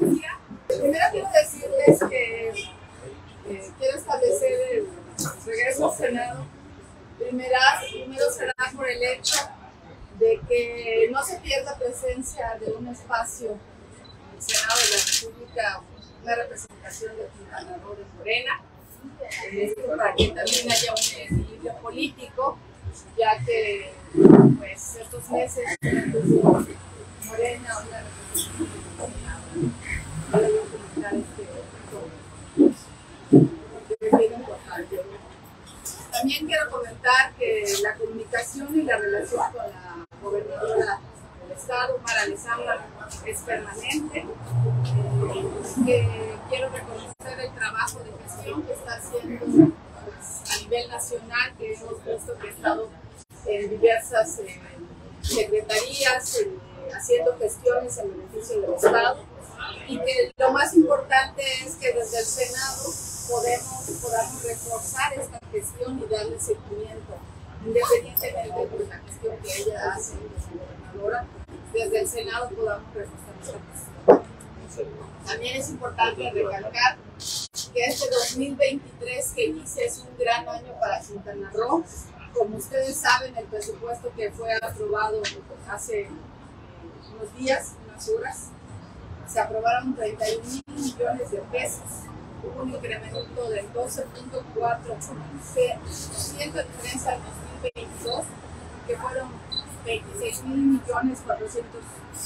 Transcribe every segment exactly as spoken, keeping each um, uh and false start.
presidencia. Primero quiero decirles que eh, quiero establecer el regreso al Senado. Primero, primero será por el hecho de que no se pierda presencia de un espacio en el Senado de la República, una representación de Quintana Roo de Morena, eh, para que también haya un equilibrio político, ya que pues, estos meses Morena, una representación del Senado, para yo comentar este porque es bien importante. También quiero comentar que la comunicación y la relación con la gobernadora del estado, Mara Lezama, es permanente. Eh, que quiero reconocer el trabajo de gestión que está haciendo pues, a nivel nacional, que hemos visto que ha estado en diversas eh, secretarías, eh, haciendo gestiones en beneficio del estado, y que lo más importante es que desde el Senado podemos, podamos reforzar esta gestión y darle seguimiento, independientemente de la gestión que ella hace como gobernadora, desde el Senado podamos reforzar esta gestión. También es importante recalcar que este dos mil veintitrés que inicia es un gran año para Quintana Roo. Como ustedes saben, el presupuesto que fue aprobado hace unos días, unas horas, se aprobaron treinta y un mil millones de pesos, hubo un incremento del doce punto cuatro por ciento de diferencia al dos mil veintidós, que fueron veintiséis mil millones cuatrocientos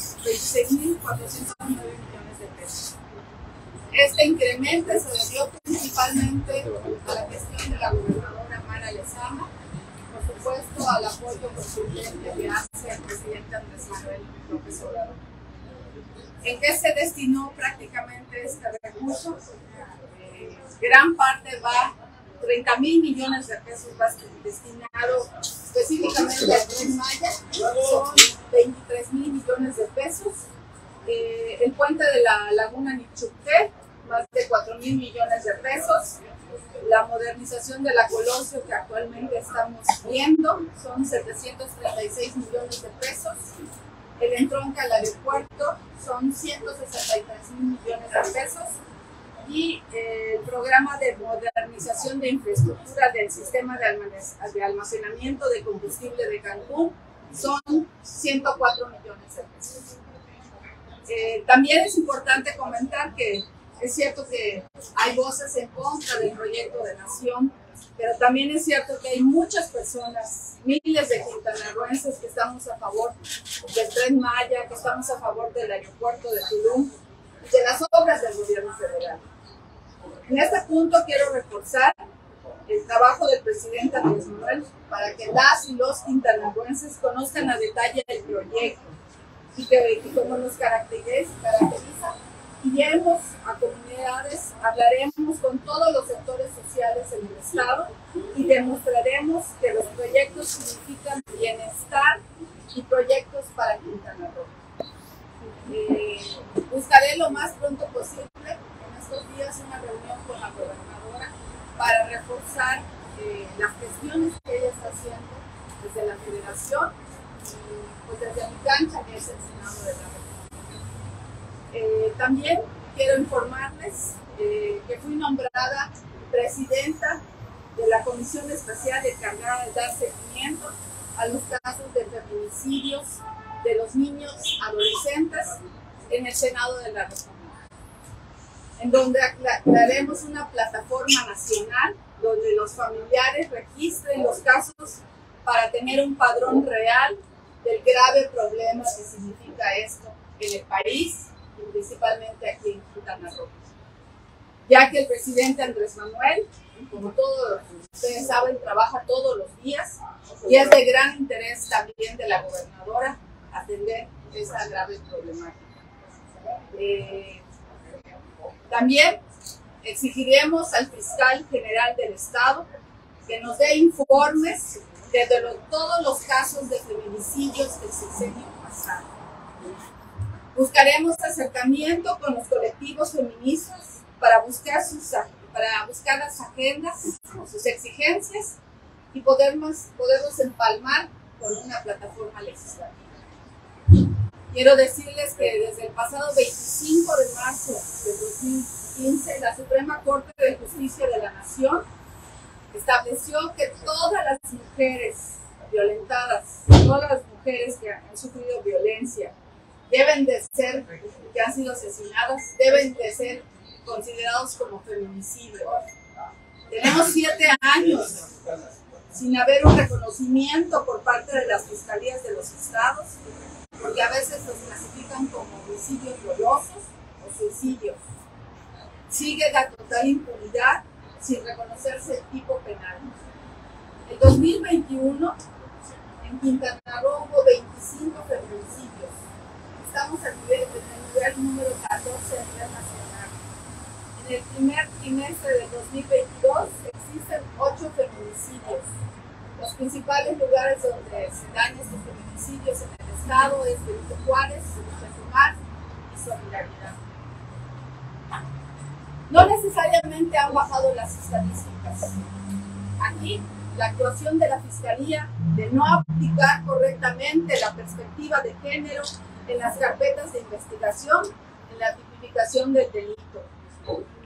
nueve millones de pesos. Este incremento se debió principalmente a la gestión de la gobernadora Mara Lezama, por supuesto al apoyo contundente que hace el presidente Andrés Manuel López Obrador. ¿En qué se destinó prácticamente este recurso? Eh, gran parte va, treinta mil millones de pesos va destinado específicamente a Tren Maya, son veintitrés mil millones de pesos. Eh, el puente de la Laguna Nichucté, más de cuatro mil millones de pesos. La modernización de la Colosio que actualmente estamos viendo son setecientos treinta y seis millones de pesos. El entronque al aeropuerto son ciento sesenta y tres mil millones de pesos. Y eh, el programa de modernización de infraestructura del sistema de almacenamiento de combustible de Cancún son ciento cuatro millones de pesos. Eh, también es importante comentar que es cierto que hay voces en contra del proyecto de nación, pero también es cierto que hay muchas personas, miles de quintanarroenses que estamos a favor del Tren Maya, que estamos a favor del aeropuerto de Tulum y de las obras del gobierno federal. En este punto quiero reforzar el trabajo del presidente Andrés Manuel para que las y los quintanarroenses conozcan a detalle el proyecto y que, y como nos caracteriza, caracteriza iremos a comunidades, hablaremos con todos los sectores sociales en el estado y demostraremos que los proyectos significan bienestar y proyectos para Quintana Roo. Eh, buscaré lo más pronto posible en estos días una reunión con la gobernadora para reforzar eh, las gestiones que ella está haciendo desde la federación y pues desde mi cancha, que es el Senado de la República. Eh, también quiero informarles eh, que fui nombrada presidenta de la Comisión Especial encargada de dar seguimiento a los casos de feminicidios de los niños adolescentes en el Senado de la República, en donde crearemos una plataforma nacional donde los familiares registren los casos para tener un padrón real del grave problema que significa esto en el país, y principalmente aquí en Quintana Roo. Ya que el presidente Andrés Manuel, como todos ustedes saben, trabaja todos los días y es de gran interés también de la gobernadora atender esa grave problemática. Eh, también exigiremos al fiscal general del estado que nos dé informes de, de lo, todos los casos de feminicidios del sexenio pasado. Buscaremos acercamiento con los colectivos feministas para buscar, sus, para buscar las agendas, sus exigencias y poder más, poderlos empalmar con una plataforma legislativa. Y Quiero decirles que desde el pasado veinticinco de marzo de dos mil quince, la Suprema Corte de Justicia de la Nación estableció que todas las mujeres violentadas, todas las mujeres que han sufrido violencia, deben de ser, que han sido asesinadas, deben de ser considerados como feminicidios. Tenemos siete años sin haber un reconocimiento por parte de las fiscalías de los estados, porque a veces los clasifican como homicidios dolosos o suicidios. Sigue la total impunidad sin reconocerse el tipo penal. En dos mil veintiuno, en Quintana Roo hubo veinticinco feminicidios. Estamos al nivel, en el nivel número catorce a nivel nacional. En el primer trimestre del dos mil veintidós existen ocho feminicidios. Los principales lugares donde se dan estos feminicidios en el estado es Benito Juárez, Chetumal y Solidaridad. No necesariamente han bajado las estadísticas. Aquí, la actuación de la Fiscalía de no aplicar correctamente la perspectiva de género en las carpetas de investigación, en la tipificación del delito.